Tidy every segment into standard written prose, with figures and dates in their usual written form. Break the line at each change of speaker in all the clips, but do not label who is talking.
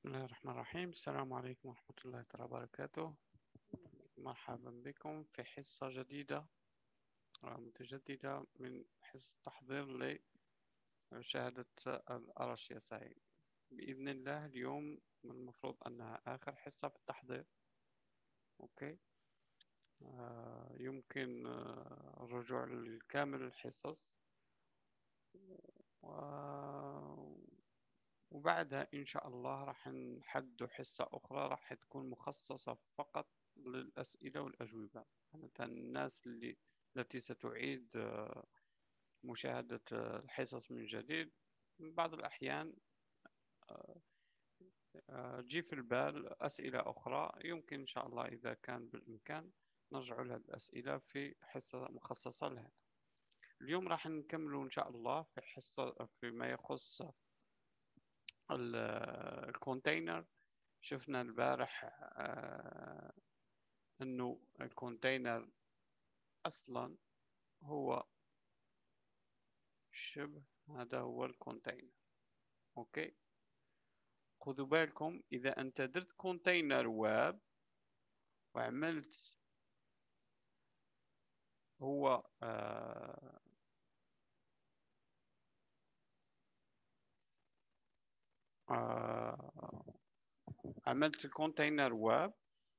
بسم الله الرحمن الرحيم. السلام عليكم ورحمة الله تعالى وبركاته. مرحبا بكم في حصة جديدة متجددة من حصة تحضير لشهادة الRCSI بإذن الله. اليوم المفروض أنها آخر حصة في التحضير. أوكي. يمكن الرجوع لكامل الحصص وبعدها إن شاء الله راح نحدد حصة أخرى راح تكون مخصصة فقط للأسئلة والأجوبة. مثلا الناس التي ستعيد مشاهدة الحصص من جديد، بعض الأحيان تجي في البال أسئلة أخرى، يمكن إن شاء الله إذا كان بالإمكان نرجع لها الأسئلة في حصة مخصصة لها. اليوم راح نكمل إن شاء الله في حصة فيما يخص الكونتينر. شفنا البارح انه الكونتينر اصلا هو شبه هذا هو الكونتينر. اوكي، خذوا بالكم اذا انت درت كونتينر ويب وعملت هو عملت الكونتينر ويب،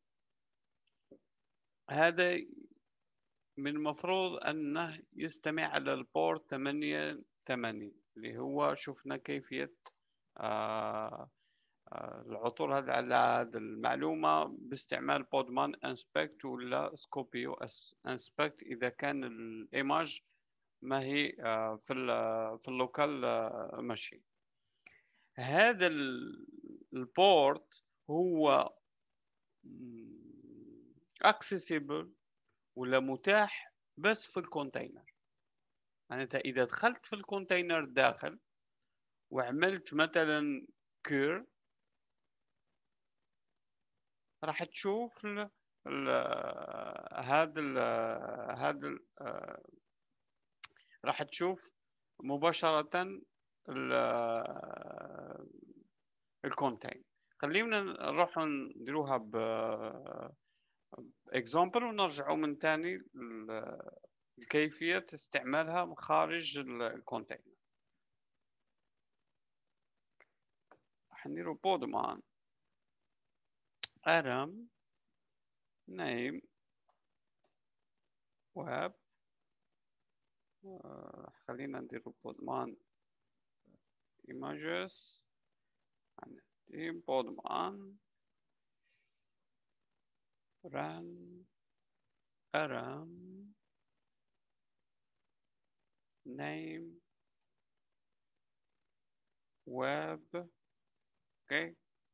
هذا من المفروض انه يستمع على البورت 88 اللي هو شفنا كيفية العثور هذا على هذه المعلومة باستعمال بودمان انسبكت ولا سكوبيو انسبكت إذا كان الإيماج ما هي في اللوكال ماشين. هذا البورت هو accessible ولا متاح بس في الكونتينر. يعني إذا دخلت في الكونتينر داخل وعملت مثلا كير راح تشوف هذا راح تشوف مباشرة الكونتين. خلينا نروح نديروها ب example ونرجعوا من تاني لكيفية استعمالها خارج الكونتين. راح نديرو بودمان ارم name web. خلينا نديرو بودمان images بودمان run aram name web. اوكي،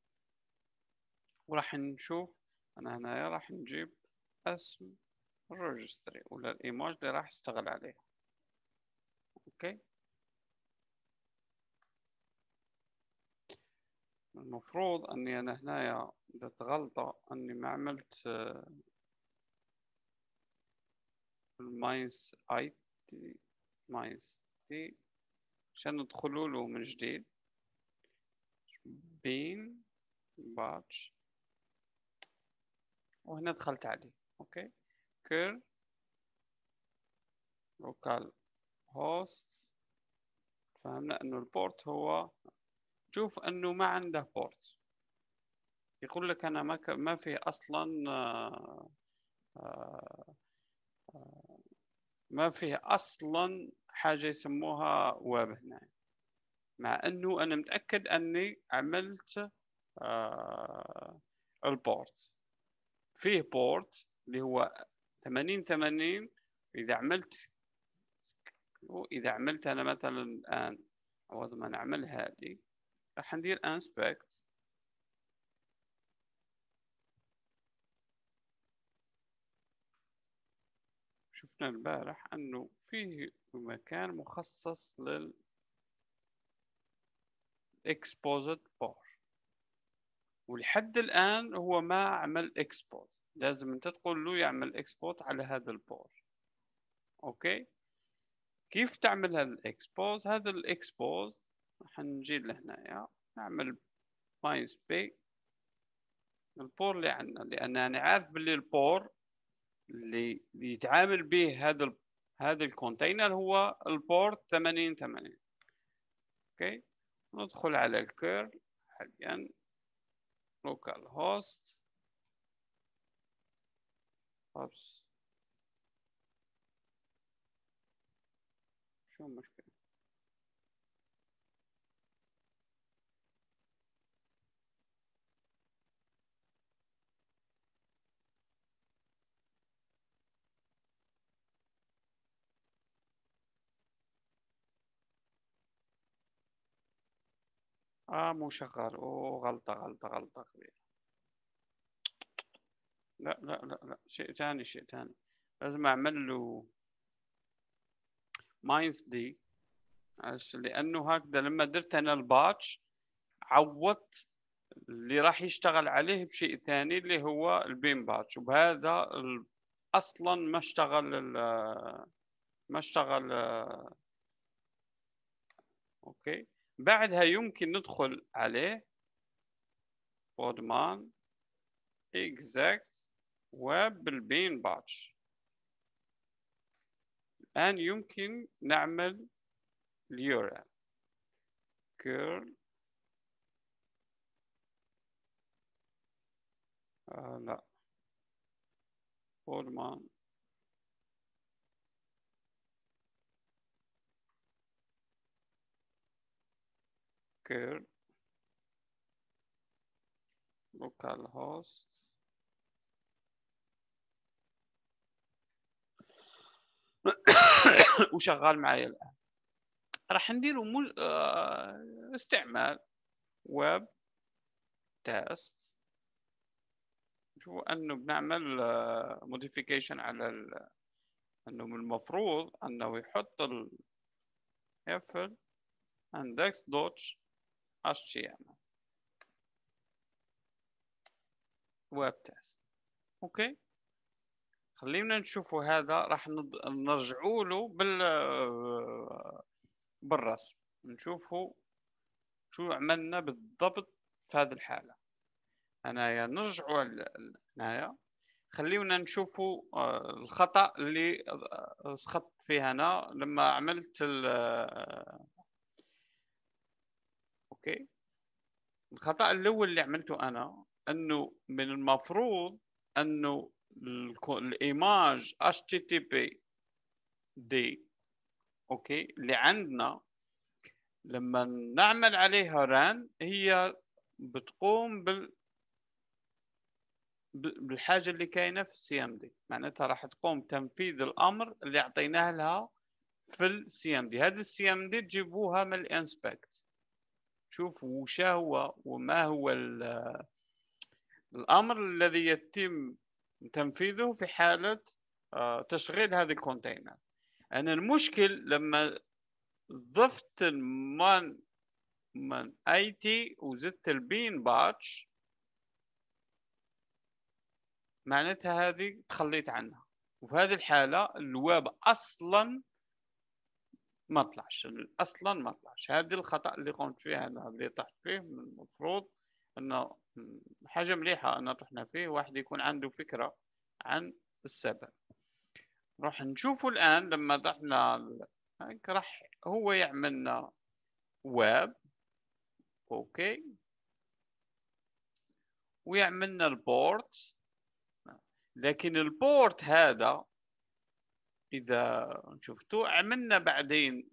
وراح نشوف انا هنا راح نجيب اسم الريجستري ولا الايماج اللي راح اشتغل عليه. اوكي، المفروض اني انا هنايا درت غلطة اني ما عملت الماينس اي تي ماينس تي عشان ندخلوا له من جديد بين باتش وهنا دخلت عليه. اوكي، كير لوكال هوست. فهمنا انه البورت هو، شوف انه ما عنده بورت، يقول لك انا ما في اصلا ما فيه اصلا حاجه يسموها ويب هنا، مع انه انا متاكد اني عملت البورت. فيه بورت اللي هو 8080. اذا عملت انا مثلا الان عوض ما نعمل هذه راح ندير انسبكت. شفنا البارح انه فيه مكان مخصص للاكسبوزد بور، ولحد الان هو ما عمل اكسبورت. لازم انت تقول له يعمل اكسبورت على هذا البور. اوكي، كيف تعمل هذا الاكسبوز؟ هذا الاكسبوز راح نجي لهنايا نعمل ماينس بي البور اللي عندنا، لان انا عارف باللي البور اللي يتعامل به هذا الكونتينر هو البورت 8080. اوكي، ندخل على الكيرل حاليا لوكال هوست. اوبس، شو المشكلة؟ مو شغال. اوه، غلطة كبيرة. لا لا لا لا، شيء ثاني. لازم اعمل له ماينس دي، لانه هكذا لما درت انا الباتش عوضت اللي راح يشتغل عليه بشيء ثاني اللي هو البين باتش، وبهذا اصلا ما اشتغل. اوكي، بعدها يمكن ندخل عليه بودمان اكزاكت وبالبين باتش. الان يمكن نعمل اليورال كيرل لا، بودمان كيرل لوكال هوست وشغال معي الان. راح نديروا استعمال ويب تيست. شوفوا انه بنعمل موديفيكيشن على انه من المفروض انه يحط يقفل index دوت html ويب تيست. اوكي، خلينا نشوفوا هذا. راح نرجعوا له بالرسم نشوفوا شو عملنا بالضبط في هذه الحالة. هنايا نرجعوا هنايا، خلينا نشوفوا الخطأ اللي سقطت فيه أنا لما عملت أوكي. الخطأ الأول اللي عملته أنا أنه من المفروض أنه الإيماج HTTP دي أوكي اللي عندنا لما نعمل عليها ران هي بتقوم بالحاجه اللي كاينه في السي ام دي، معناتها راح تقوم تنفيذ الامر اللي اعطيناه لها في السي ام دي. هذا السي ام دي تجيبوها من الانسبكت، شوفوا وش هو وما هو الامر الذي يتم تنفيذه في حاله تشغيل هذا الكونتينر. انا المشكل لما ضفت من اي تي وزدت البين باتش معناتها هذه تخليت عنها، وفي هذه الحالة الويب أصلا ما طلعش. هذه الخطأ اللي قمت فيه أنا، اللي طحت فيه. من المفروض أنه حاجة مليحة أن طحنا فيه، واحد يكون عنده فكرة عن السبب. راح نشوفه الآن لما طحنا راح هو يعملنا ويب أوكي، ويعملنا البورت. لكن البورت هذا إذا شفتوا عملنا بعدين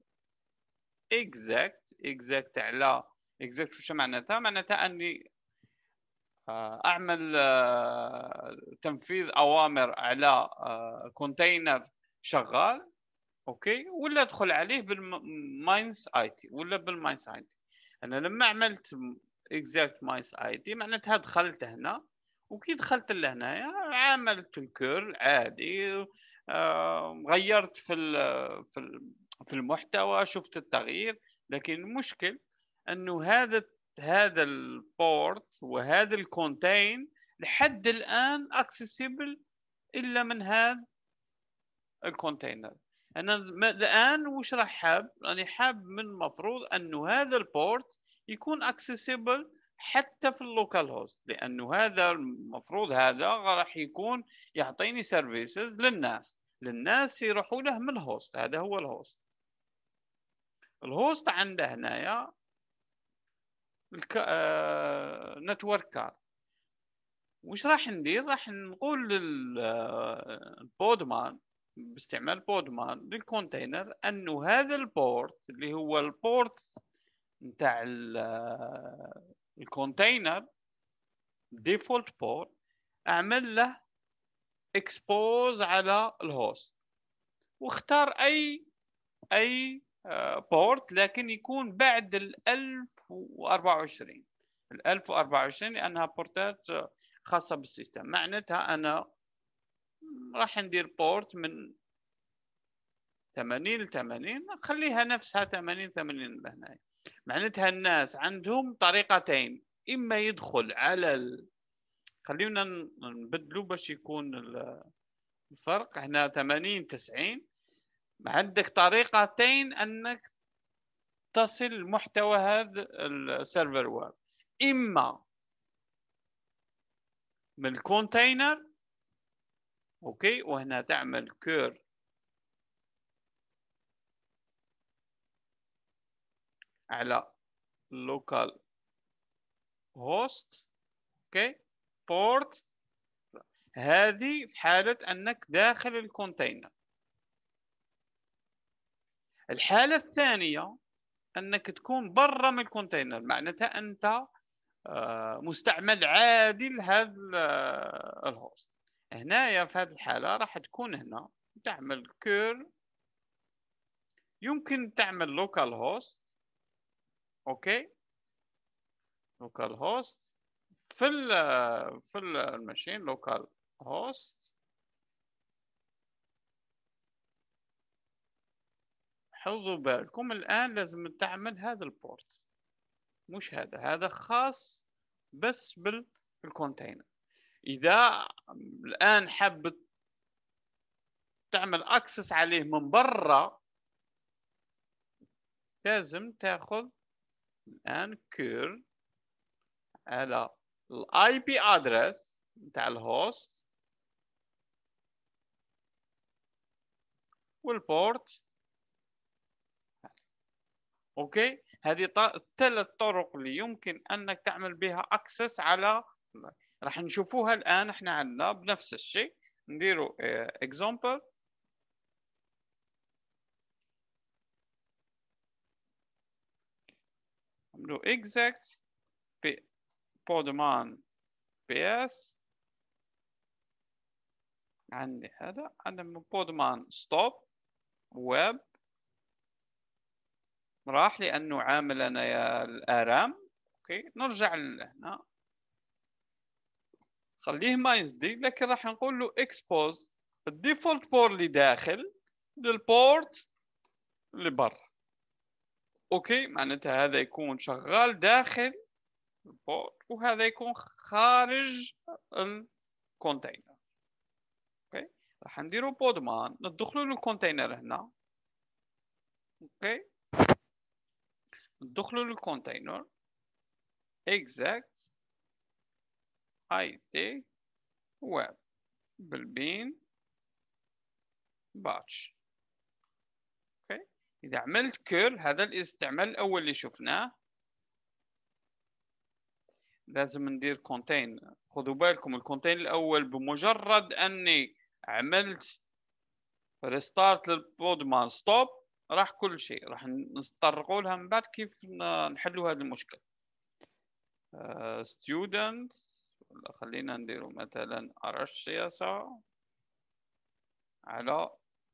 exact على exact. وش معناتها؟ معناتها أني أعمل تنفيذ أوامر على كونتينر شغال أوكي، ولا أدخل عليه بالماينس اي تي ولا بالماينس اي تي. أنا لما عملت exact ماينس اي تي معناتها دخلت هنا، وكي دخلت لهنا عملت الكيرل عادي. غيرت في المحتوى، شفت التغيير. لكن المشكل انه هذا البورت وهذا الكونتين لحد الان اكسسبل الا من هذا الكونتينر. انا الان وش راح حاب؟ انا حاب من المفروض انه هذا البورت يكون اكسسبل حتى في اللوكال هوست، لانه هذا المفروض هذا راح يكون يعطيني سيرفيسز للناس يروحوا له من الهوست. هذا هو الهوست. الهوست عنده هنايا نتورك كارد. وش راح ندير؟ راح نقول للبودمان باستعمال بودمان للكونتينر انه هذا البورت اللي هو البورت نتاع الكونتينر ديفولت بورت، اعمل له اكسبوز على الهوست، واختار اي بورت، لكن يكون بعد ال 1024. ال 1024 لانها بورتات خاصه بالسيستم. معناتها انا راح ندير بورت من 80 ل 80، نخليها نفسها 80 80 هنا. معناتها الناس عندهم طريقتين، اما يدخل على خلينا نبدلوا باش يكون الفرق هنا 80 90. عندك طريقتين انك تصل محتوى هذا السيرفر ويب، اما من الكونتينر، اوكي، وهنا تعمل كير على لوكال هوست، اوكي، بورت. هذه في حالة انك داخل الكونتينر. الحالة الثانية انك تكون برا من الكونتينر، معناتها انت مستعمل عادي لهذا الهوست. هنايا في هذه الحالة راح تكون هنا تعمل كير، يمكن تعمل لوكال هوست، اوكي، لوكال هوست في الماشين لوكال هوست. حفظوا بالكم الآن لازم تعمل هذا البورت، مش هذا خاص بس بالكونتينر. إذا الآن حابب تعمل أكسس عليه من برا، لازم تاخذ الآن كير على الاي بي ادرس بتاع الهوست والبورت، اوكي. هذه ثلاث طرق اللي يمكن انك تعمل بها اكسس على، راح نشوفوها الان. احنا عندنا بنفس الشيء نديروا اكزامبل. نعملوا exact podman ps. عندي هذا، عندنا podman stop web، راح لانه عامل انا يا الارام، اوكي. نرجع لهنا، خليه ما يصدق، لكن راح نقول له اكسبوز الديفولت بورت اللي داخل للبورت اللي برا، اوكي. معناتها هذا يكون شغال داخل البورت وهذا يكون خارج الكونتينر، اوكي. راح نديروا بودمان، ندخلوا للكونتينر هنا، اوكي. ندخلوا للكونتينر exact it web بالبين باتش، اوكي. اذا عملت كير، هذا الاستعمال الاول اللي شفناه، لازم ندير كونتين. خذوا بالكم الكونتين الاول بمجرد اني عملت ريستارت للبودمان ستوب، راح كل شيء راح نتطرقوا لها من بعد كيف نحلوا هذه المشكله. ستودنت، خلينا نديروا مثلا ارش سياسه على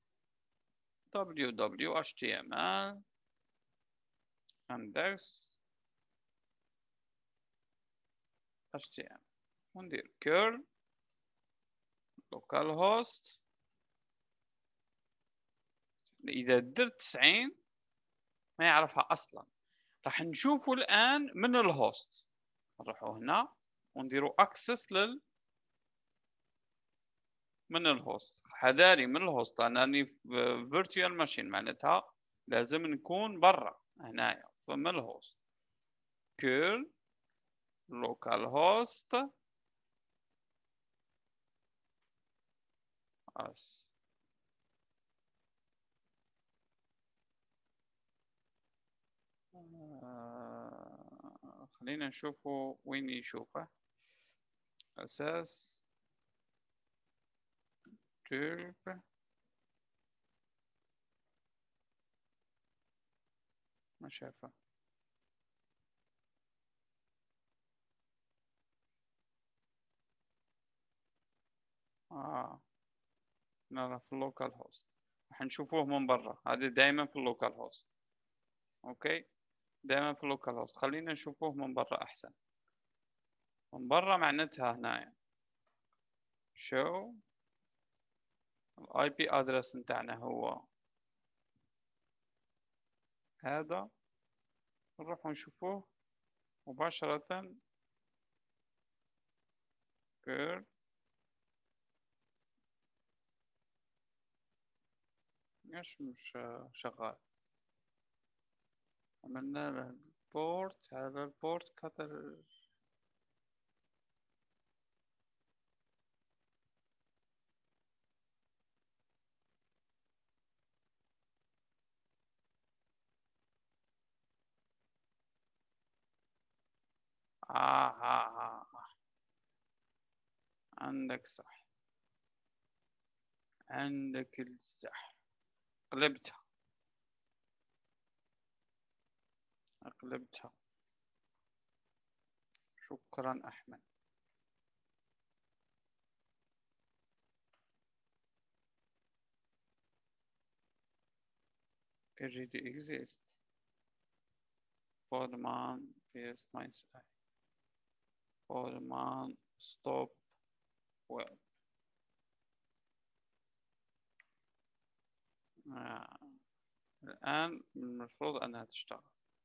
www.html index html، وندير كيرل لوكال هوست. اذا درت 90 ما يعرفها اصلا. راح نشوفه الان من الهوست، نروحوا هنا ونديروا اكسس من الهوست. حذاري من الهوست، انا في فيرتوال ماشين، معناتها لازم نكون برا هنايا. فمن الهوست كيرل local host as خلينا نشوفه وين يشوفه. أساس ترب ما شافه. لا في اللوكال هوست راح نشوفوه من برا. هذا دائما في اللوكال هوست. اوكي دائما في اللوكال هوست. خلينا نشوفوه من برا احسن. من برا معناتها هنا show الاي بي ادرس نتاعنا هو هذا. نروح نشوفوه مباشرة. كير مش شغال. عملنا له البورت. هذا البورت كتر. عندك صح. عندك الصح. قلبتها. قلبتها. شكرا أحمد. already exist. Podman PS my site. Podman stop web. الآن المفروض أنها تشتغل.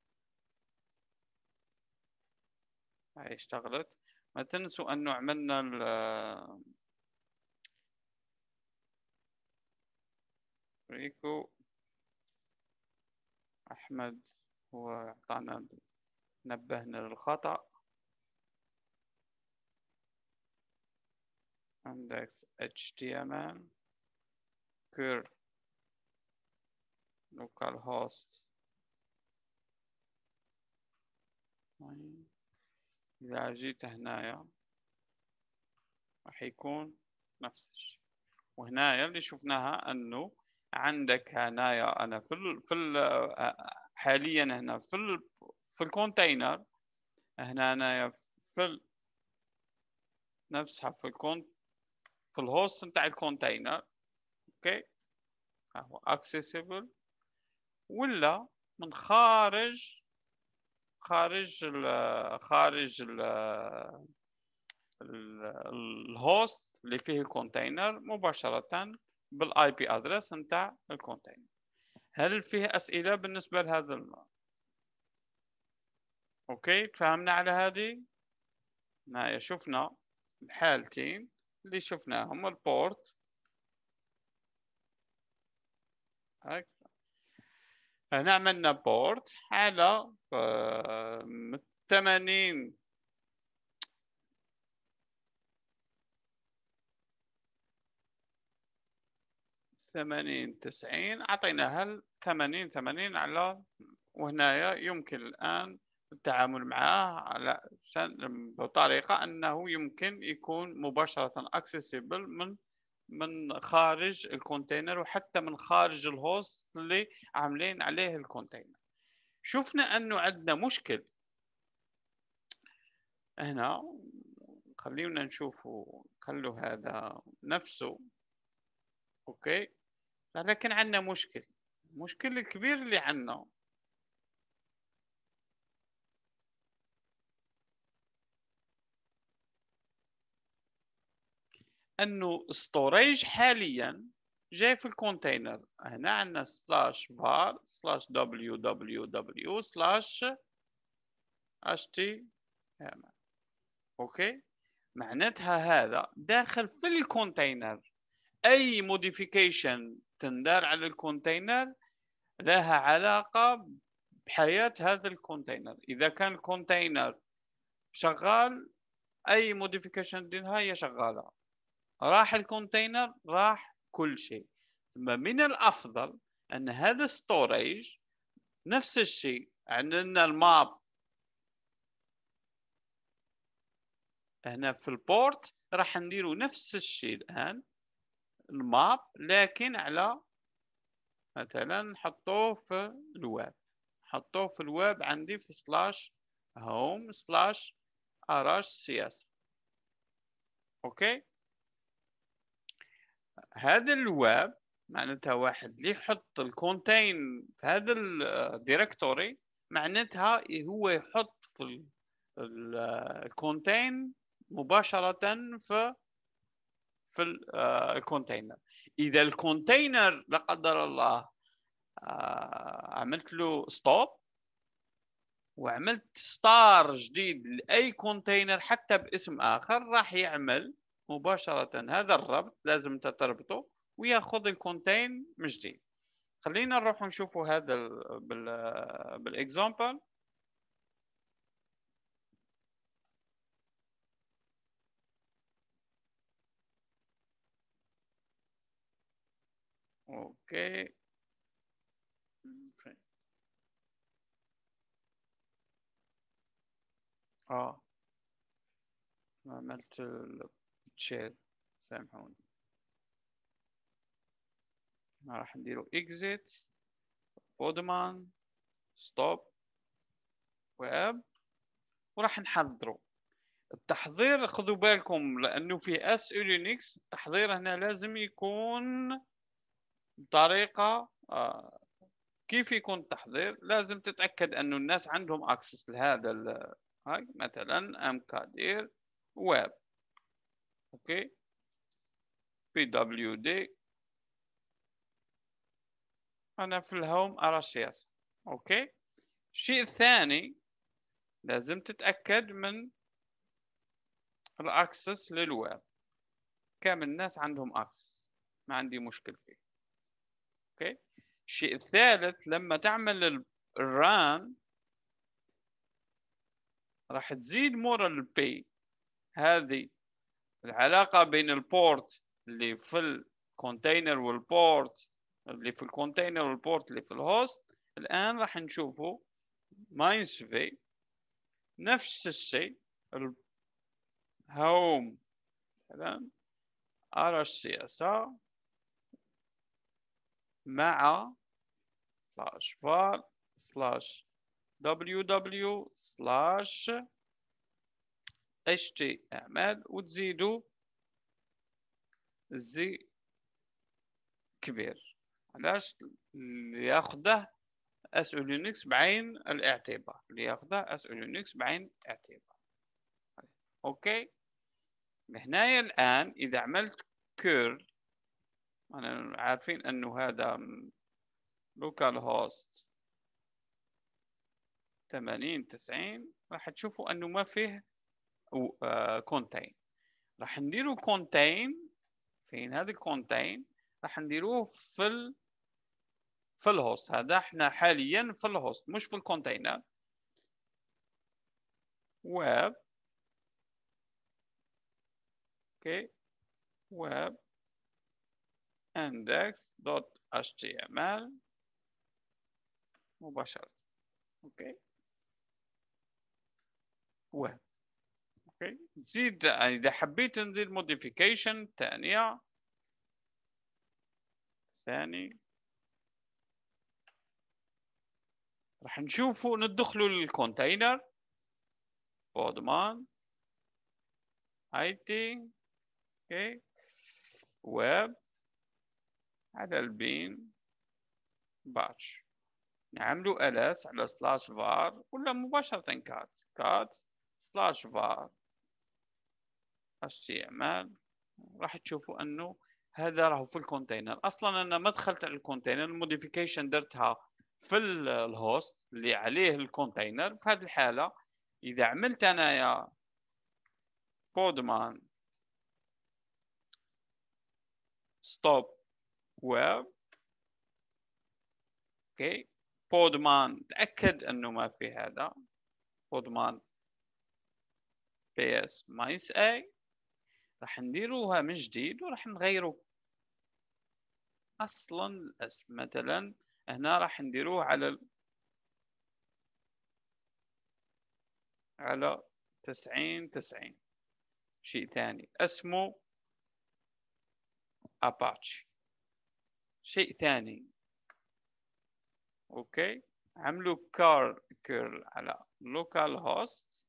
هاي اشتغلت. ما تنسوا أنه عملنا ريكو أحمد هو أعطانا نبهنا للخطأ. index HTML كير local host. إذا جيت هنايا راح يكون نفس الشيء. وهنايا اللي شفناها أنه عندك هنايا أنا حاليا هنا في الكونتينر. هنا أنا نفسها في الهوست نتاع الكونتينر. اوكي هو accessible ولا من خارج الهوست اللي فيه الكونتينر مباشرة بالاي بي ادرس نتاع الكونتينر. هل فيه اسئله بالنسبه لهذا اوكي تفهمنا على هذه؟ هنا شفنا الحالتين اللي شفناهم. البورت هنا عملنا بورت على 80 90 أعطيناها 80 على. وهنا يمكن الآن التعامل معه على بطريقة أنه يمكن يكون مباشرة accessible من خارج الكونتينر وحتى من خارج الهوست اللي عاملين عليه الكونتينر. شفنا أنه عندنا مشكل هنا. خلينا نشوفه. خلوا هذا نفسه اوكي. لكن عندنا المشكل الكبير اللي عندنا انه ستوريج حاليا جاي في الكونتينر. هنا عندنا /var/www/html اوكي. معناتها هذا داخل في الكونتينر. اي موديفيكيشن تندار على الكونتينر لها علاقة بحياة هذا الكونتينر. إذا كان الكونتينر شغال، اي موديفيكيشن ديرها هي شغاله. راح الكونتينر، راح كل شيء. ثم من الافضل ان هذا ستوريج نفس الشيء. عندنا الماب هنا في البورت، راح نديروا نفس الشيء الان، الماب لكن على مثلا نحطوه في الويب. حطوه في الويب عندي في سلاش هوم سلاش اراش سياسة. اوكي، هذا الويب معناتها واحد اللي يحط الكونتين في هذا الديركتوري، معناتها هو يحط في الكونتين مباشرة في الكونتينر. اذا الكونتينر لا قدر الله عملت له ستوب وعملت ستار جديد لاي كونتينر حتى باسم اخر، راح يعمل مباشرة هذا الربط. لازم تربطه وياخذ الكونتين من جديد. خلينا نروح نشوفوا هذا بالاكزامبل. اوكي، اه عملت الشير، سامحوني. راح نديرو exit بودمان ستوب ويب، وراح نحضره. التحضير خذوا بالكم لانه في اس لينكس التحضير هنا لازم يكون بطريقه كيف يكون التحضير؟ لازم تتاكد انه الناس عندهم اكسس لهذا هاي مثلا امكادير ويب. اوكي، بي دبليو دي، انا في الهوم ارى سياسه. اوكي، الشيء الثاني لازم تتاكد من الاكسس للويب. كامل الناس عندهم اكسس، ما عندي مشكل فيه. اوكي، الشيء الثالث لما تعمل الران راح تزيد مورال بي. هذه العلاقة بين البورت اللي في الكونتينر والبورت اللي في الكونتينر والبورت اللي في الهوست. الآن راح نشوفه ماينسفي نفس الشيء. الهوم مثلا ار سي اس ار مع سلاش var سلاش ww سلاش html وتزيدوا زي كبير. علاش؟ اللي ياخذه اس لينكس بعين الاعتبار، اللي ياخذه اس لينكس بعين الاعتبار. اوكي، هنايا الان اذا عملت كيرل، انا عارفين انه هذا لوكال هوست 80 90، راح تشوفوا انه ما فيه كونتين. راح نديروا كونتين. فين هذا الكونتين؟ راح نديروه في الهوست. هذا احنا حاليا في الهوست مش في الكونتينر. ويب، اوكي، ويب index.html مباشرة. اوكي، ويب. اوكي، نزيد اذا حبيت نزيد موديفيكيشن ثانية راح نشوفوا ندخلوا للكونتينر بودمان اي تي. اوكي، ويب على البين باتش، نعملوا ls على سلاش var ولا مباشرة كات سلاش var html. راح تشوفوا انه هذا راهو في الكونتينر. اصلا انا ما دخلت على الكونتينر، الموديفيكيشن درتها في الهوست اللي عليه الكونتينر. في هذه الحالة اذا عملت انا يا بودمان ستوب ويب، اوكي، بودمان تاكد انه ما في هذا بودمان بي اس ماينس اي، راح نديروها من جديد وراح نغيروا اصلا الاسم. مثلا هنا راح نديروه على 90 شيء ثاني اسمه اباتشي، شيء ثاني. اوكي، عملوا كيرل على لوكال هوست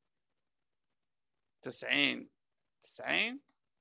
90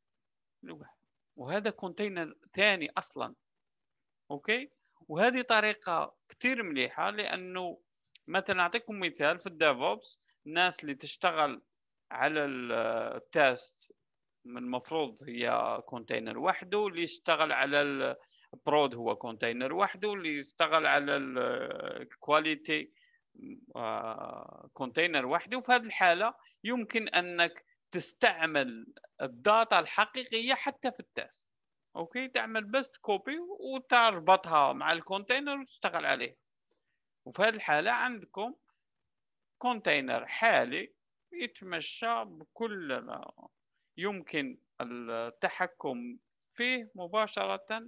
وهذا كونتينر ثاني اصلا. اوكي، وهذه طريقة كتير مليحة، لانه مثلا اعطيكم مثال في الديفوبس، الناس اللي تشتغل على التيست من المفروض هي كونتينر وحده، واللي يشتغل على البرود هو كونتينر وحده، واللي يشتغل على الكواليتي كونتينر وحده. وفي هذه الحالة يمكن انك تستعمل الداتا الحقيقية حتى في التيست. اوكي، تعمل بس كوبي وتربطها مع الكونتينر وتشتغل عليه. وفي هذه الحالة عندكم كونتينر حالي يتمشى بكل، يمكن التحكم فيه مباشرة.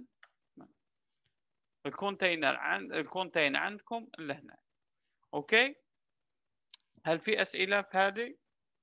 الكونتينر عندكم اللي هنا. اوكي، هل في اسئلة في هذه؟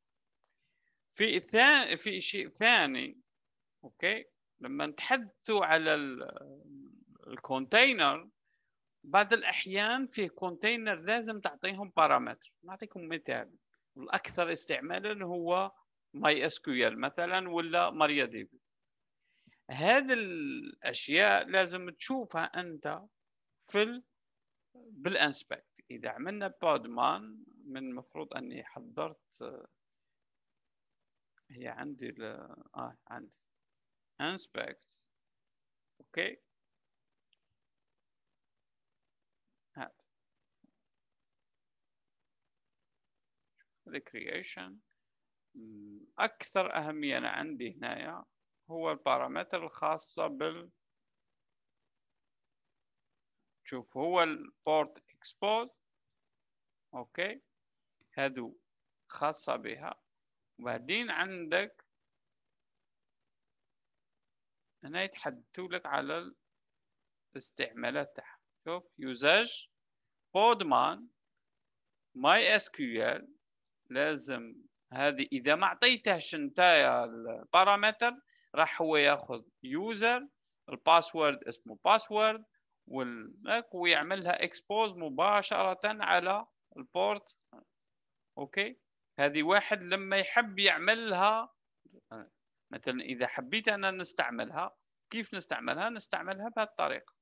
في شيء ثاني. اوكي، لما نتحدثوا على الكونتينر، بعض الأحيان في كونتينر لازم تعطيهم بارامتر. نعطيكم مثال، الأكثر استعمالا هو ماي اس كيو ال مثلا ولا ماريا دي بي. هذه الأشياء لازم تشوفها أنت في بالانسبكت. إذا عملنا بودمان، من المفروض أني حضرت، هي عندي عندي انسبكت. اوكي، هذا الكرييشن. أكثر أهمية أنا عندي هنا هو البارامتر الخاصة شوف هو البورت اكسبوز. اوكي، هذو خاصة بها. وبعدين عندك هنا يتحدثوا لك على الاستعمالات تاعها. شوف يوزاج بودمان ماي اس كيو ال. لازم هذه اذا ما اعطيتهش نتايا البارامتر راح هو ياخذ يوزر، الباسورد اسمه باسورد، ويعملها اكسبوز مباشرة على البورت. اوكي، هذه واحد لما يحب يعملها. مثلا اذا حبيت انا نستعملها، كيف نستعملها؟ نستعملها بهذه الطريقة.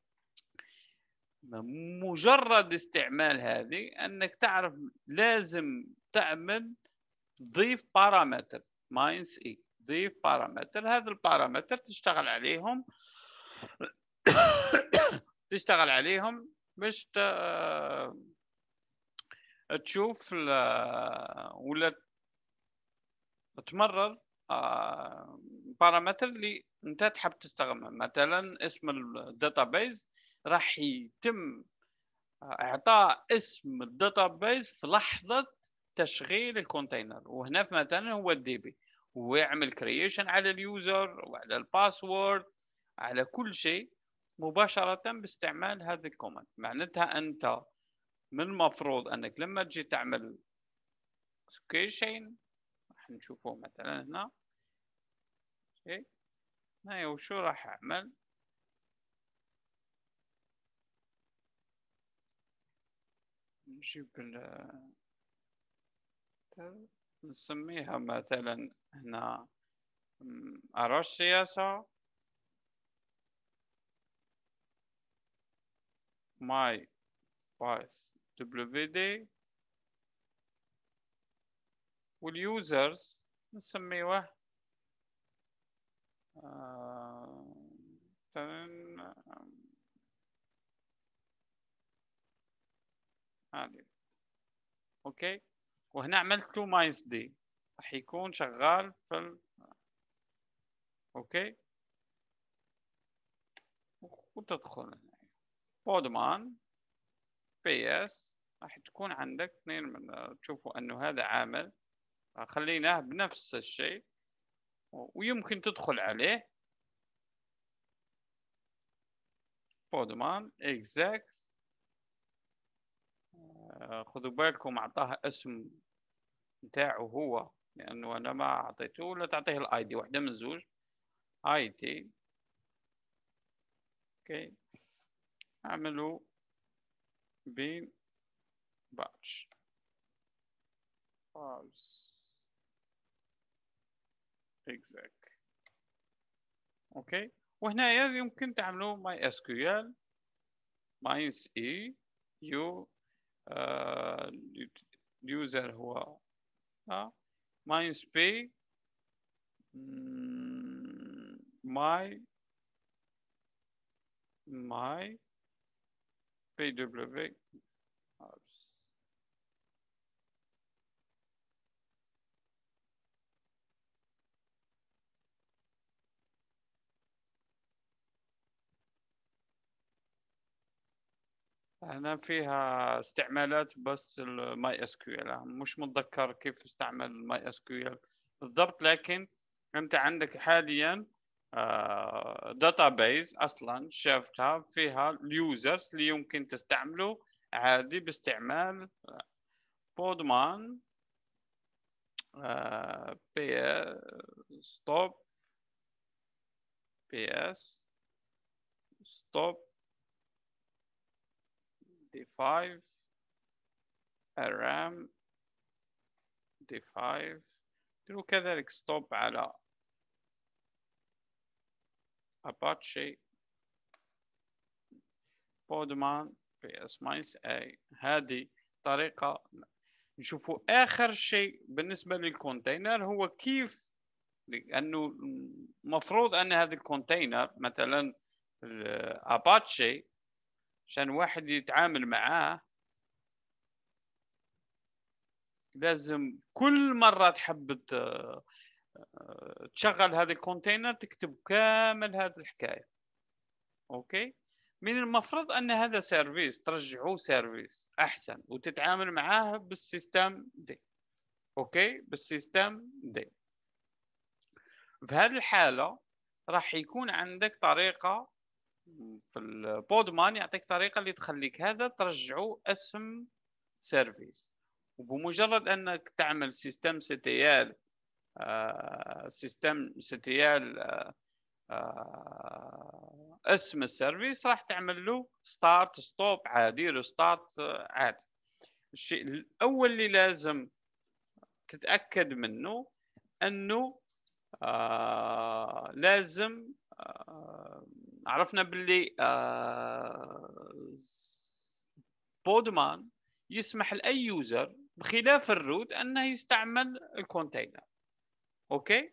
مجرد استعمال هذه انك تعرف لازم تعمل ضيف بارامتر ماينس اي، ضيف بارامتر. هذا البارامتر تشتغل عليهم تشتغل عليهم باش تشوف ولا تمرر بارامتر اللي انت تحب تستخدمه. مثلا اسم الداتابيز راح يتم اعطاء اسم الداتابيز في لحظة تشغيل الكونتينر. وهنا مثلا هو الدي بي، ويعمل كرييشن على اليوزر وعلى الباسورد، على كل شيء مباشرة باستعمال هذا الكوماند. معناتها انت من المفروض انك لما تجي تعمل سكيشن، راح نشوفه مثلا هنا. اوكي، هنا وشو راح اعمل؟ نجيب نسميها مثلا هنا أراش سياسة ماي بايس دبليو دي، واليوزرز نسميه مثلا هذه. اوكي، وهنا عملت له مايس دي راح يكون شغال في اوكي، وتدخل بودمان بي اس. راح تكون عندك اثنين من تشوفوا انه هذا عامل خليناه بنفس الشيء ويمكن تدخل عليه بودمان اكزاكت. خذوا بالكم اعطاها اسم بتاعه هو، لانه انا ما اعطيته، ولا تعطيه الاي دي واحده من زوج اي تي. اوكي اعملوا بين باتش اكزاكت. اوكي وهنا يمكن تعملوا ماي اس كيو ال ماينس اي يو اليوزر هو ماينس بي ماي بي دبليو. هنا فيها استعمالات بس الماي اس كيو ال، مش متذكر كيف استعمل الماي اس كيو ال بالضبط، لكن انت عندك حاليا داتا بيز اصلا شافتها فيها اليوزرز اللي يمكن تستعمله عادي باستعمال بودمان بي ستوب بي اس ستوب دي 5 الرام دي 5 وكذلك ستوب على اباتشي بودمان بي اس ماينس اي. هذه طريقة. نشوفوا اخر شيء بالنسبة للكونتينر هو كيف، لانه المفروض ان هذا الكونتينر مثلا اباتشي عشان واحد يتعامل معاه لازم كل مرة تحب تشغل هذا الكونتينر تكتب كامل هذه الحكاية. اوكي من المفروض ان هذا سيرفيس ترجعوه سيرفيس احسن وتتعامل معاه بالسيستم دي. اوكي بالسيستم دي. في هذه الحالة راح يكون عندك طريقة في البودمان، يعطيك طريقة اللي تخليك هذا ترجعوه اسم سيرفيس، وبمجرد انك تعمل سيستم ستيال سيستم ستيال اسم السيرفيس راح تعمل له ستارت ستوب عادي ريستارت عادي. الشيء الاول اللي لازم تتاكد منه انه لازم عرفنا باللي بودمان يسمح لاي يوزر بخلاف الروت انه يستعمل الكونتينر. اوكي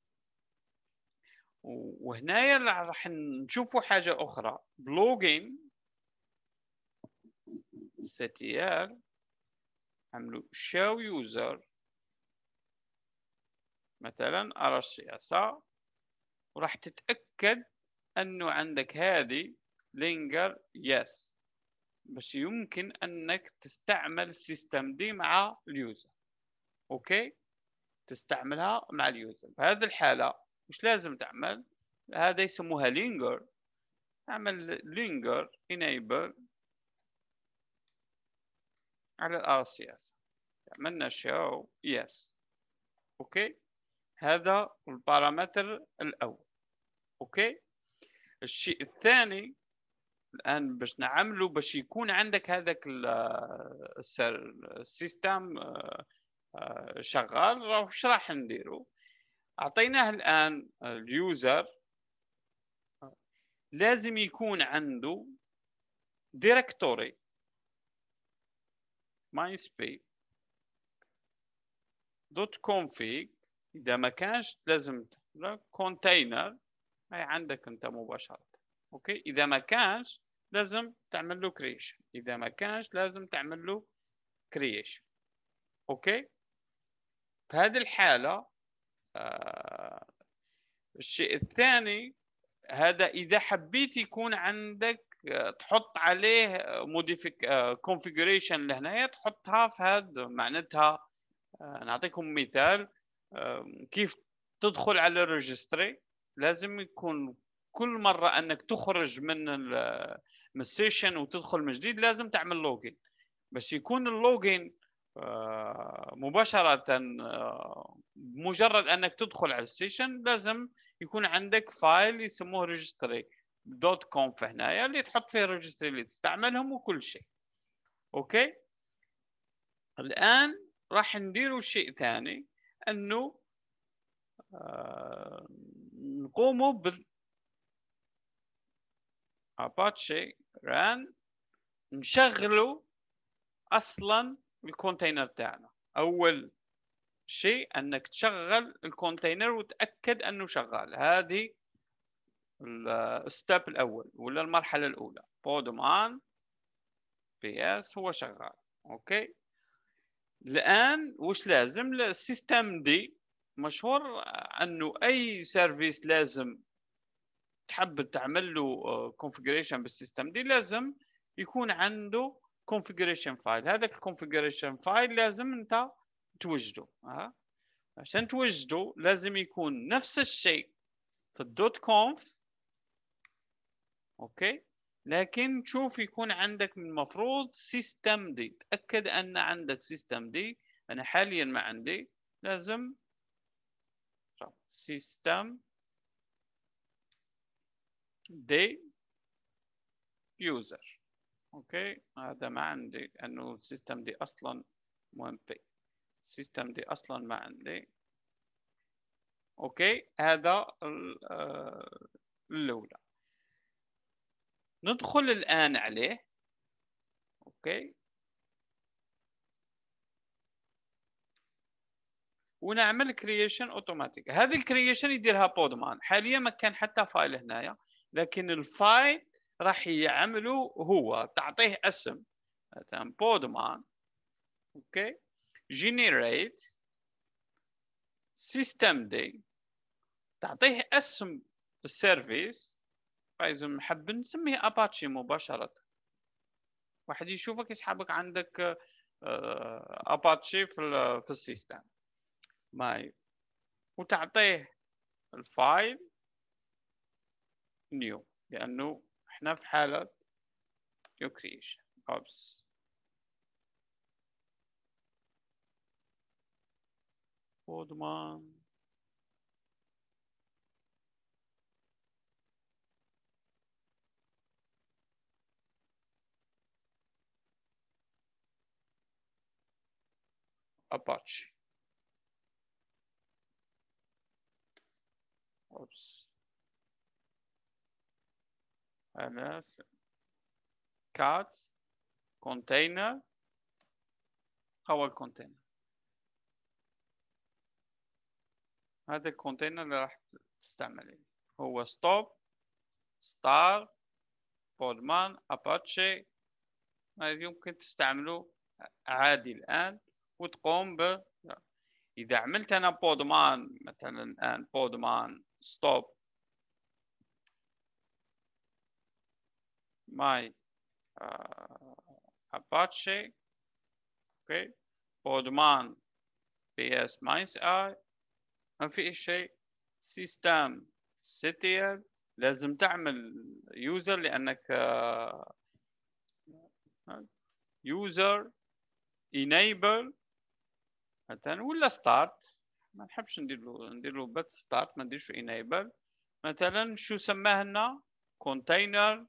وهنا راح نشوفوا حاجه اخرى بلوجين ستيال عملوا شاو يوزر مثلا ارى السياسه، وراح تتاكد انه عندك هذه لينجر يس بس يمكن انك تستعمل السيستم دي مع اليوزر. اوكي تستعملها مع اليوزر. بهذه الحاله مش لازم تعمل هذا يسموها لينجر. اعمل لينجر enable على الار سي اس عملنا شو يس. اوكي هذا البارامتر الاول. اوكي الشيء الثاني الان باش نعمله باش يكون عندك هذاك السيستم شغال واش راح نديرو. اعطيناه الان اليوزر لازم يكون عنده ديركتوري myspace دوت config. اذا ما كانش لازم كونتينر هي عندك انت مباشره. اوكي اذا ما كانش لازم تعمل له كريشن، اذا ما كانش لازم تعمل له كريشن. اوكي في هذه الحاله الشيء الثاني هذا اذا حبيت يكون عندك تحط عليه موديفيك كونفيجريشن لهنا تحطها في هذا معناتها نعطيكم مثال كيف تدخل على الريجستري. لازم يكون كل مرة أنك تخرج من السيشن وتدخل من جديد لازم تعمل لوجين. بس يكون اللوجين مباشرة مجرد أنك تدخل على السيشن لازم يكون عندك فايل يسموه ريجستري دوت كونف هنايا اللي تحط فيه الريجستري اللي تستعملهم وكل شيء. اوكي، الآن راح نديروا شيء ثاني، أنه نقوموا بال Apache ران نشغلوا أصلا الكونتينر تاعنا. أول شيء أنك تشغل الكونتينر وتأكد أنه شغال. هذه الستep الأول ولا المرحلة الأولى. بودمان بي اس هو شغال. أوكي، الآن وش لازم؟ السيستم دي مشهور أنه أي سيرفيس لازم تحب تعمل له كونفيجريشن بالسيستم دي لازم يكون عنده كونفيجريشن فايل. هذاك الكونفيجريشن فايل لازم انت توجده. عشان توجده لازم يكون نفس الشيء في الدوت كونف. اوكي، لكن شوف يكون عندك من المفروض سيستم دي. تأكد ان عندك سيستم دي. انا حاليا ما عندي. لازم سيستم دي يوزر. اوكي، هذا ما عندي لانه السيستم دي اصلا مهم بي. السيستم دي اصلا ما عندي. اوكي، هذا الاولى. ندخل الان عليه. اوكي، ونعمل كرييشن اوتوماتيك. هذه الكرييشن يديرها بودمان. حاليا ما كان حتى فايل هنايا، لكن الفايل راح يعمله هو. تعطيه اسم مثلا بودمان. اوكي، جينيريت سيستم دي. تعطيه اسم السيرفيس. فاذا محب نسميه اباتشي مباشره. واحد يشوفك يسحبك عندك اباتشي في السيستم ماي، وتعطيه الفايل نيو لانه احنا في حاله نيو كريشن. اوبس، بودمان اباتشي. اوبس، انا كات كونتينر. اول كونتينر هذا الكونتينر اللي راح تستعمله هو ستوب ستار بودمان اباتشي. يمكن تستعمله عادي الآن وتقوم إذا عملت أنا بودمان مثلا الآن بودمان ستوب ماي أباتشي. أوكي، بودمان بي اس ماينس اي. ما في شيء. سيستم ستير لازم تعمل يوزر لأنك يوزر enable مثلا ولا ستارت. ما نحبش ندير له بس ستارت، ما نديرش انيبل. مثلا شو سماه لنا؟ كونتينر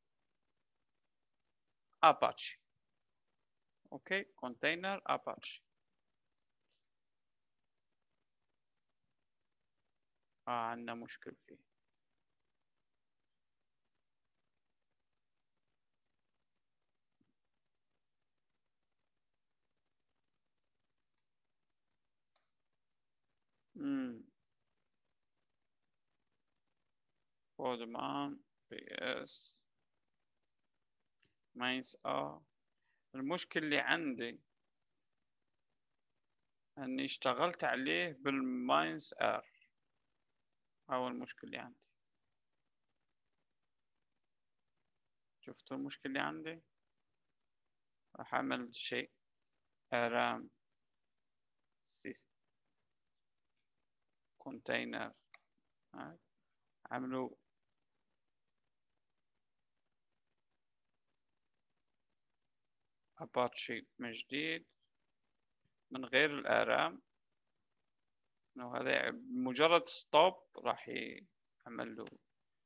اباتشي. اوكي، كونتينر اباتشي. عندنا مشكل فيه. بودمان بي اس ماينس المشكلة اللي عندي اني اشتغلت عليه بالماينس ار. هو المشكلة اللي عندي. شفتوا المشكلة اللي عندي؟ راح اعمل شيء ارام كونتينر. عملوا اباتشي من جديد من غير الآرام، انه هذا مجرد ستوب راح يعمل له،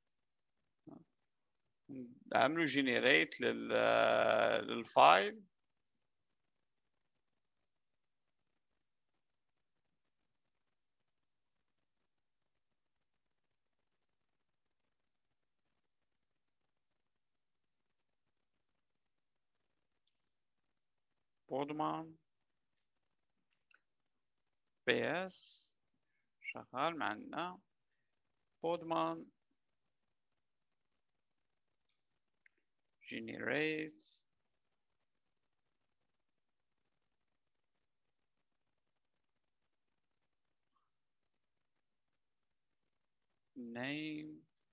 عملوا جينيريت للفايل. بودمان بي اس شغال معنا. بودمان generate name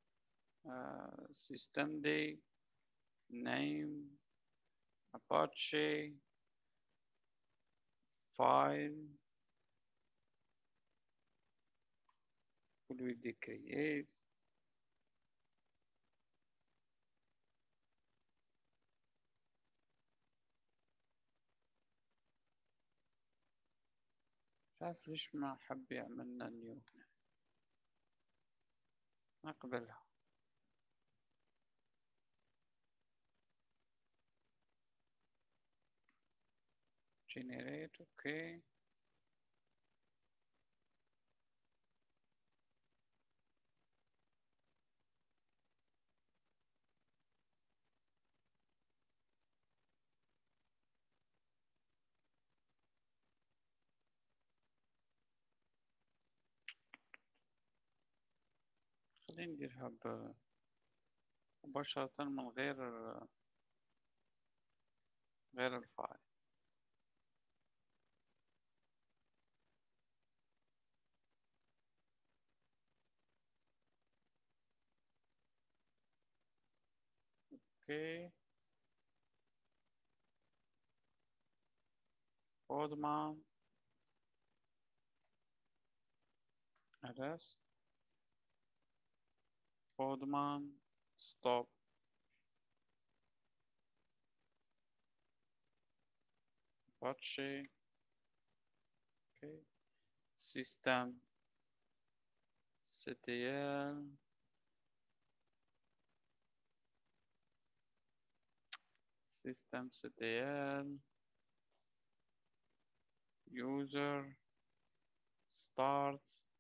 system day name Apache file will we create مش عارف ليش ما حب يعملنا نيو، نقبلها. generate اوكي. خلينا نديرها مباشرة من غير الفايل. اوكي بودمان ls بودمان stop Apache اوكي system ctl systemctl user start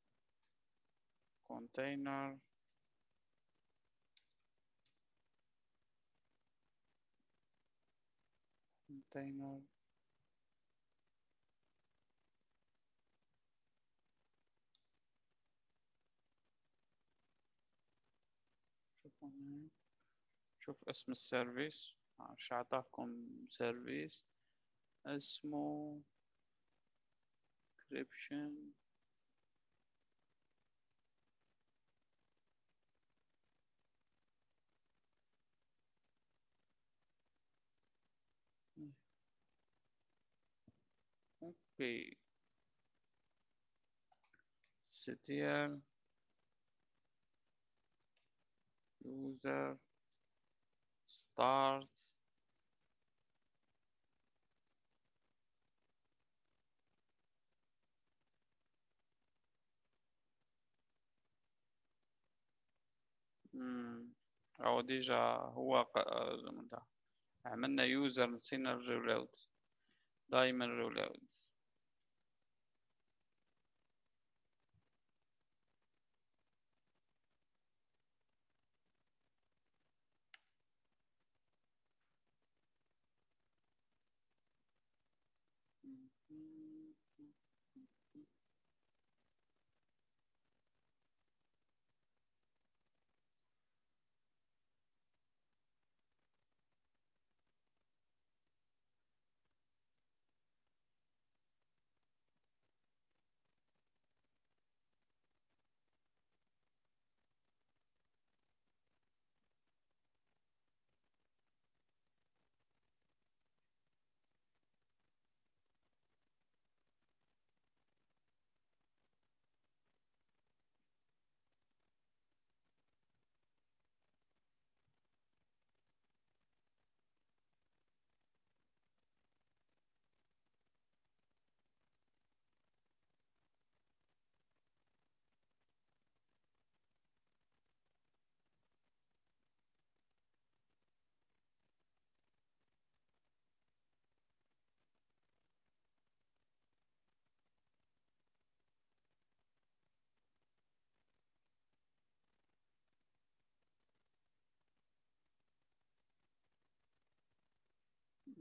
container container شوف اسم السيرفيس، مش اعطاكم سيرفيس اسمه encryption اوكي ctl user start او ديجا هو عملنا يوزر نسينا الريلود، دايما ريلود.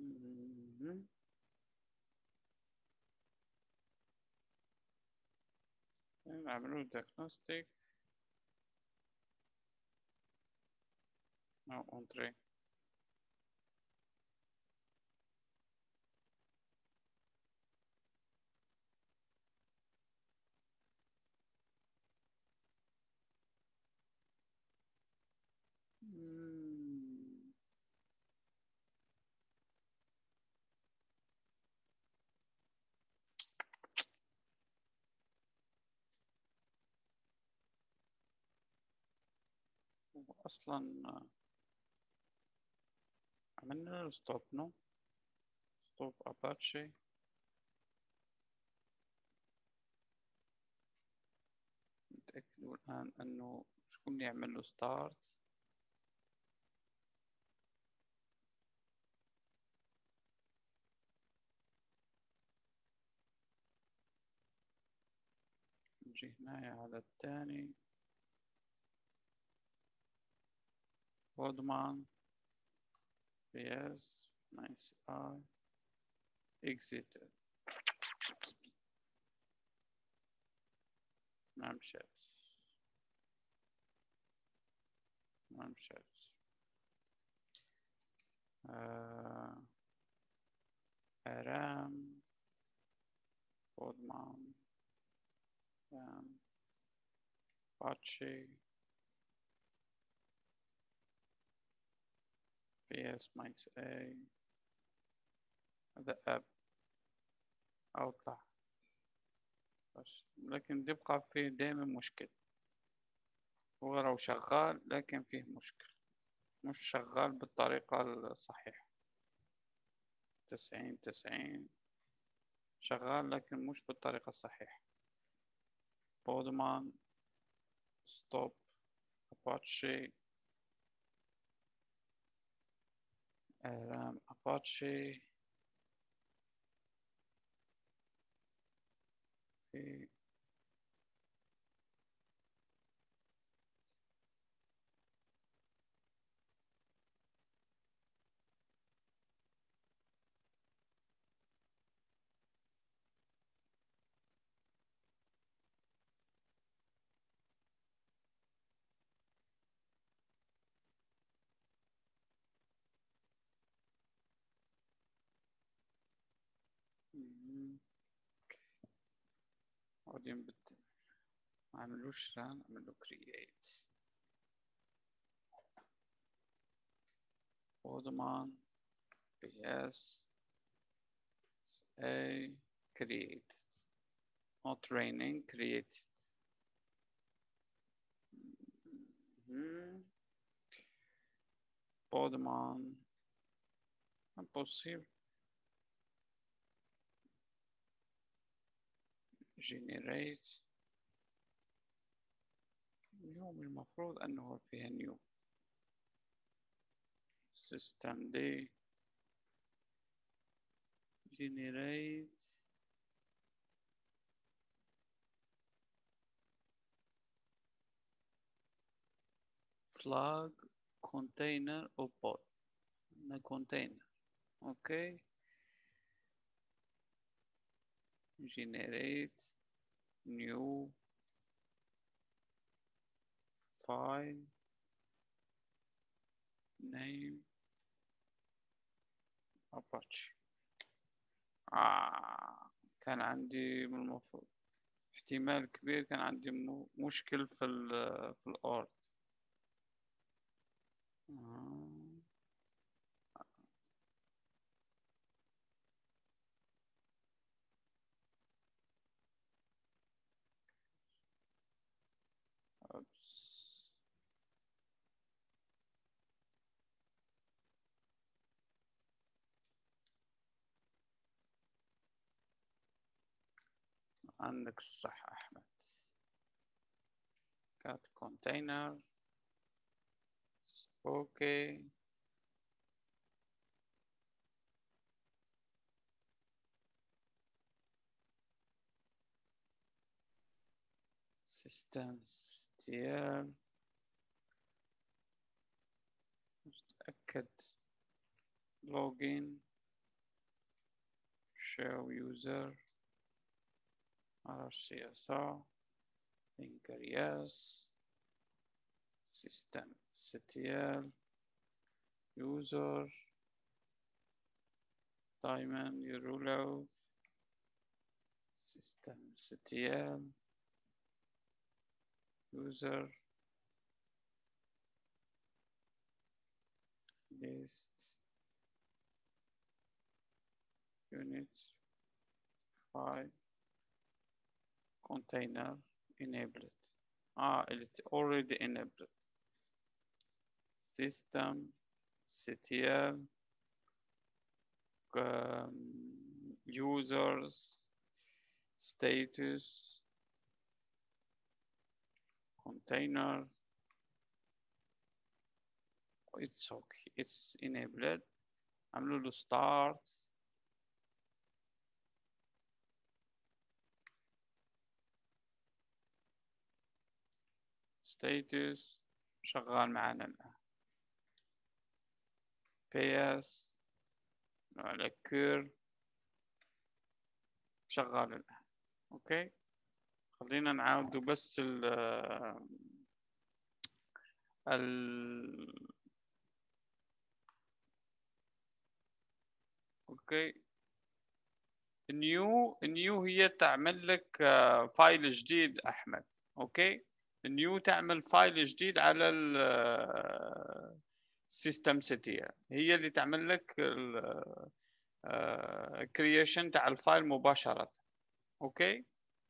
مهم. نعملوا diagnostic أو entry. أصلا عملنا ستوب نو ستوب أباتشي. نتأكدوا الآن أنه شكون يعمل له ستارت. نجي هنا على الثاني بودمان بيس نايس اي اكزيت ما مشات ما مشات. رام بودمان رام باتشي بيس مايس اي. هذا اب اطلع بس، لكن يبقى فيه دائما مشكل. هو لو شغال لكن فيه مشكل، مش شغال بالطريقة الصحيحة. 90 شغال لكن مش بالطريقة الصحيحة. بودمان ستوب أباتشي رام أباتشي في بعدين ما عملوش ران، عملو كرييت بودمان بس A create not training create. بودمان impossible generate اليوم المفروض أنه فيها new system D generate flag container or pod container. Okay, generate new file name Apache. كان عندي من المفروض احتمال كبير كان عندي مشكل في الأرض. عندك الصح أحمد. كات كونتينر اوكي. سيستم stl متأكد لوجين show user RCSR linker yes system ctl user diamond reload system ctl user list unit file container enabled it's already enabled system ctl users status container it's okay it's enabled عملوا له start status شغال معنا الآن PS على كير شغال الآن اوكي خلينا نعاود بس اوكي النيو هي تعمل لك فايل جديد احمد اوكي النيو تعمل فايل جديد على السيستم سيتي هي اللي تعمل لك كرييشن تاع الفايل مباشرة اوكي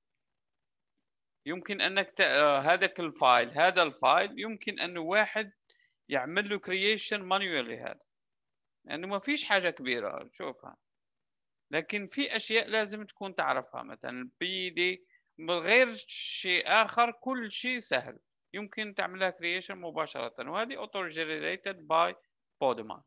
يمكن انك هذا الفايل يمكن انه واحد يعمل له كرييشن مانيوالي هذا لانه يعني ما فيش حاجة كبيرة شوفها لكن في اشياء لازم تكون تعرفها مثلا البي دي من غير شيء اخر كل شيء سهل يمكن تعملها كرييشن مباشرة وهذه اوتو جنريتد باي بودمان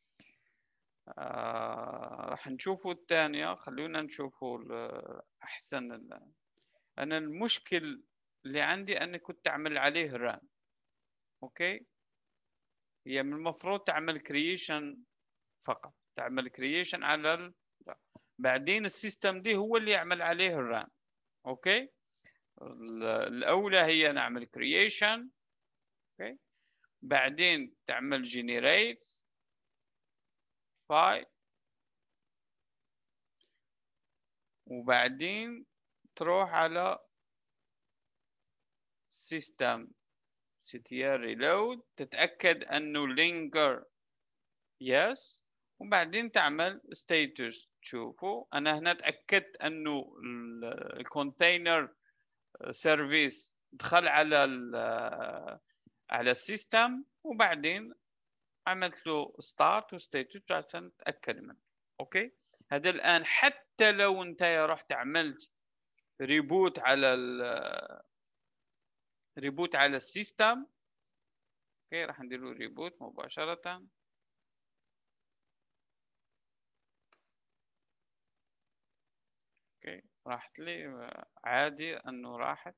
راح نشوفوا الثانية خلونا نشوفوا احسن انا المشكل اللي عندي اني كنت اعمل عليه ران اوكي هي من المفروض تعمل كرييشن فقط تعمل كرييشن على بعدين السيستم دي هو اللي يعمل عليه الران اوكي الاولى هي نعمل كرييشن اوكي بعدين تعمل جنريت فايل وبعدين تروح على سيستم ctl reload تتاكد انه لينكر يس وبعدين تعمل ستيتس تشوفوا انا هنا تاكدت انه الكونتينر سيرفيس دخل على السيستم وبعدين عملت له ستارت وستيتس عشان اتاكد منه اوكي هذا الان حتى لو انت رحت عملت ريبوت على السيستم اوكي راح ندير له ريبوت مباشره اوكي راحت لي عادي انه راحت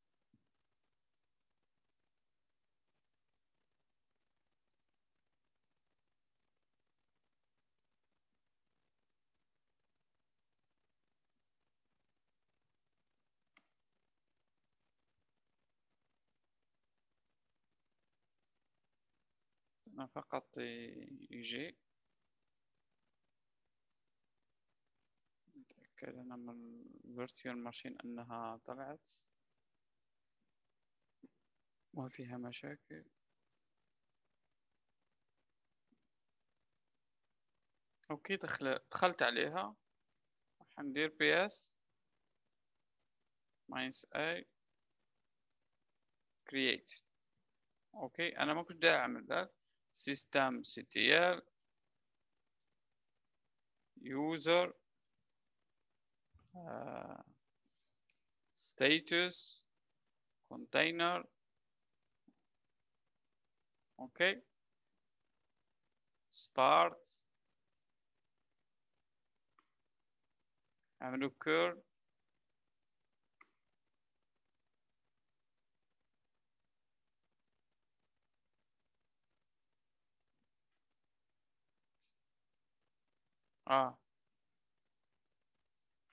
أنا فقط يجي نتأكد أنا من الفيرتوال ماشين أنها طلعت ما فيها مشاكل أوكي دخلت عليها راح ندير PS -A create أوكي أنا ما كنت داعي أعمل ذا system ctl user status container اوكي start اعملوا curl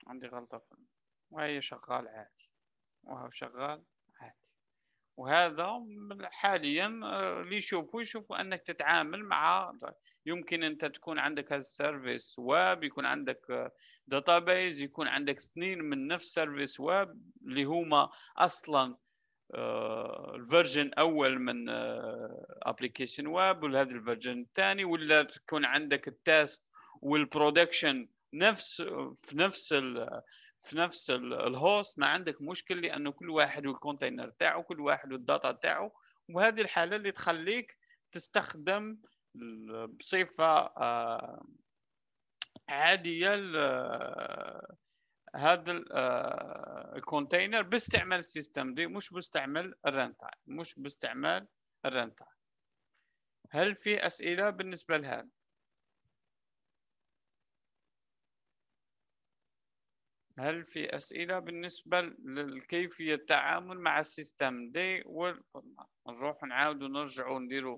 عندي غلطة وهي شغال عادي، وهو شغال عادي. وهذا حاليا اللي يشوفوا انك تتعامل مع، يمكن انت تكون عندك هذا السيرفيس ويب، يكون عندك داتابيز، يكون عندك اثنين من نفس سيرفيس ويب اللي هما اصلا الفيرجن اول من ابلكيشن ويب، وهذا الفيرجن الثاني، ولا تكون عندك التست والبرودكشن في نفس الهوست. ما عندك مشكل، لانه كل واحد والكونتينر تاعه، كل واحد والداتا تاعه. وهذه الحاله اللي تخليك تستخدم بصفه عاديه هذا الكونتينر باستعمال السيستم دي، مش باستعمال الران تايم، مش باستعمال الران تايم. هل في اسئله بالنسبه لهذا؟ هل في أسئلة بالنسبة لكيفية التعامل مع السيستم دي؟ نروح نعاود ونرجع ونديروا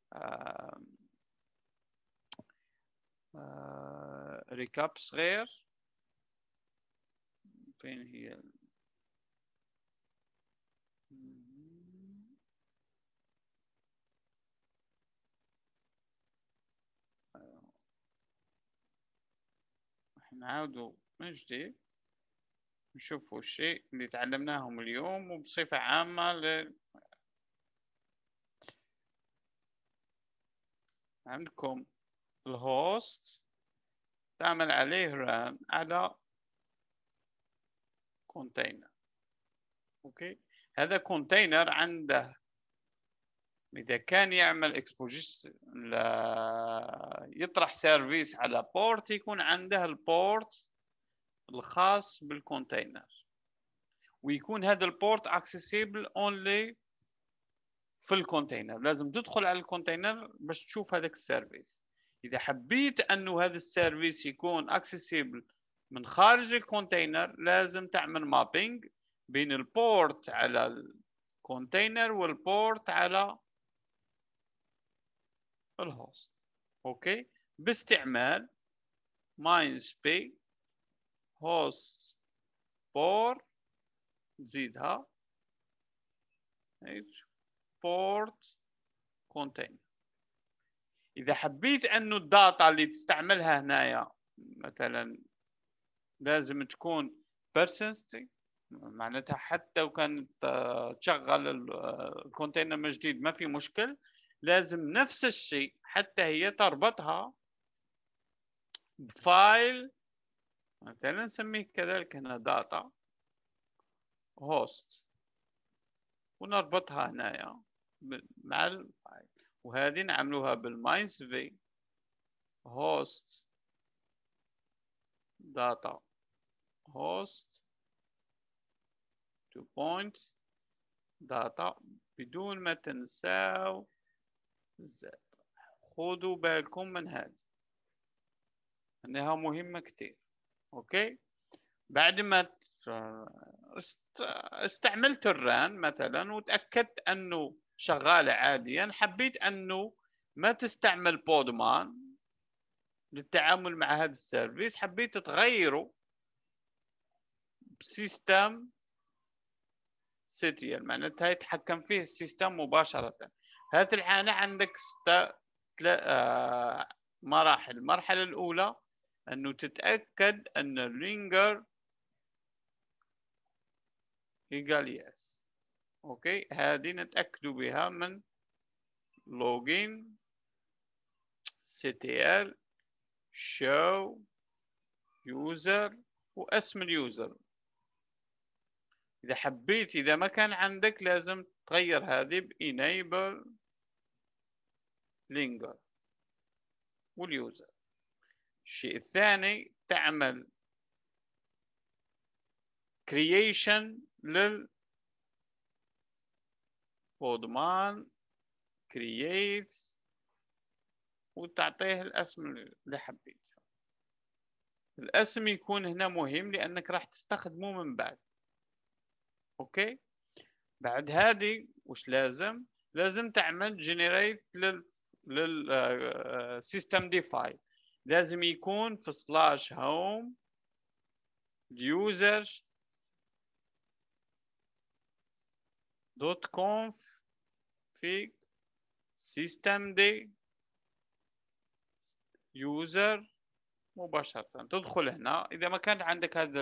ريكاب صغير. فين هي نعاودوا من جديد نشوفوا الشيء اللي تعلمناهم اليوم، وبصفة عامة عندكم الهوست تعمل عليه ران على كونتينر. اوكي، هذا كونتينر عنده، إذا كان يعمل اكسبوجيشن يطرح سيرفيس على بورت، يكون عنده البورت الخاص بالكونتينر، ويكون هذا البورت اكسسيبل اونلي في الكونتينر. لازم تدخل على الكونتينر باش تشوف هذاك السيرفيس. اذا حبيت انه هذا السيرفيس يكون اكسسيبل من خارج الكونتينر، لازم تعمل مابينج بين البورت على الكونتينر والبورت على الهوست. اوكي، باستعمال ماينسبي هوست بور، زيدها بورت كونتينر. اذا حبيت انه الداتا اللي تستعملها هنايا مثلا لازم تكون persistent، معناتها حتى وكانت تشغل الكونتينر من جديد ما في مشكل، لازم نفس الشيء حتى هي تربطها بفايل مثلا نسميه كذلك هنا داتا هوست، ونربطها هنايا مع الفايل. وهذه نعملوها بالماينس في هوست داتا هوست تو بوينت داتا، بدون ما تنساو الزد. خذوا بالكم من هذه انها مهمة كتير. اوكي، بعد ما استعملت الران مثلا وتأكدت انه شغالة عاديا، حبيت انه ما تستعمل بودمان للتعامل مع هذا السيرفيس، حبيت تغيره بسيستم سيتيال، معناتها يتحكم فيه السيستم مباشرة. هذه الحالة عندك مراحل. المرحلة الأولى أنه تتأكد أن اللينجر يقال يس. أوكي، هذه نتأكد بها من لوجين ctl show user واسم اليوزر. إذا حبيت، إذا ما كان عندك لازم تغير هذه ب enable linger واليوزر. الشيء الثاني تعمل creation للبودمان creates وتعطيه الاسم اللي حبيته. الاسم يكون هنا مهم لانك راح تستخدمه من بعد. اوكي، بعد هذه وش لازم تعمل generate لل system define. لازم يكون في slash home users دوت كونف في system دي user مباشرة. تدخل هنا إذا ما كان عندك هذا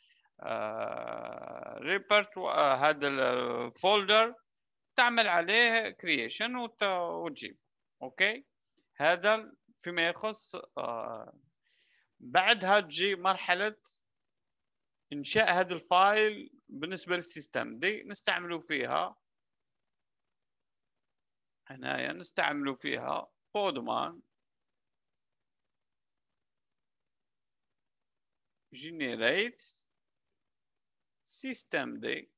ريبرت هذا الفولدر تعمل عليه كرييشن وتجيب. اوكي، هذا فيما يخص بعدها تجي مرحلة إنشاء هذا الفايل. بالنسبة للسيستم دي نستعملوا فيها هنايا نستعملوا فيها بودمان generate system دي.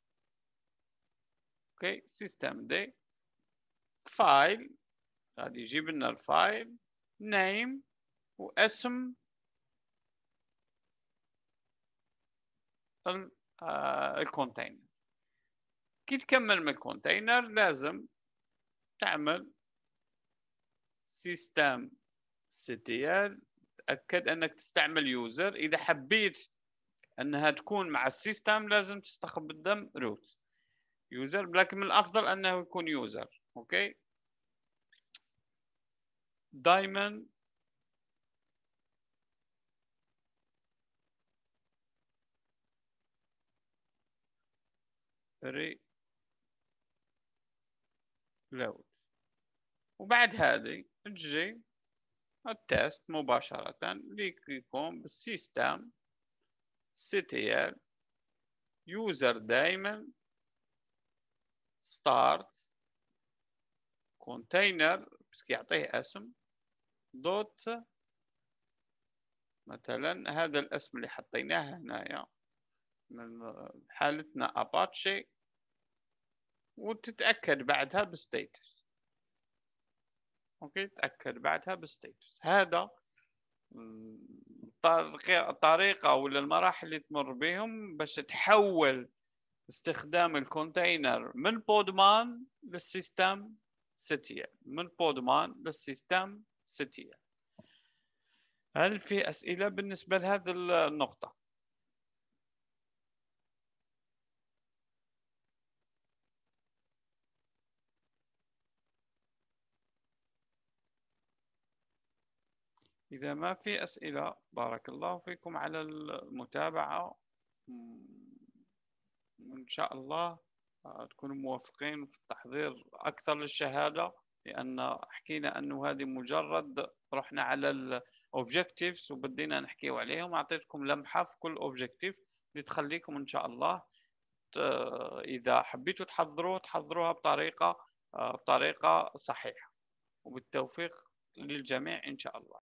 اوكي، system دي فايل، هذا يجيب لنا الفايل name واسم الكونتينر. كي تكمل من الكونتينر لازم تعمل system ctl. تأكد انك تستعمل يوزر. اذا حبيت انها تكون مع السيستم لازم تستخدم روت يوزر، لكن من الافضل انه يكون يوزر. اوكي، دائما ريلود. وبعد هذه تجي التست مباشرة ليك يكون بالسيستم ctl يوزر دائما start كونتينر بس يعطيه اسم دوت مثلا هذا الاسم اللي حطيناه هنايا من حالتنا اباتشي، وتتأكد بعدها بستيتس. اوكي، تأكد بعدها بستيتس. هذا الطريقة ولا المراحل اللي تمر بهم باش تحول استخدام الكونتينر من بودمان للسيستم ctl، من بودمان للسيستم ctl. هل في أسئلة بالنسبة لهذه النقطة؟ إذا ما في أسئلة بارك الله فيكم على المتابعة، وإن شاء الله تكونوا موفقين في التحضير أكثر للشهادة، لأن حكينا أنه هذه مجرد رحنا على الأوبجكتيفز وبدينا نحكيو عليهم. أعطيتكم لمحة في كل أوبجكتيف لتخليكم إن شاء الله إذا حبيتوا تحضروها بطريقة صحيحة. وبالتوفيق للجميع إن شاء الله.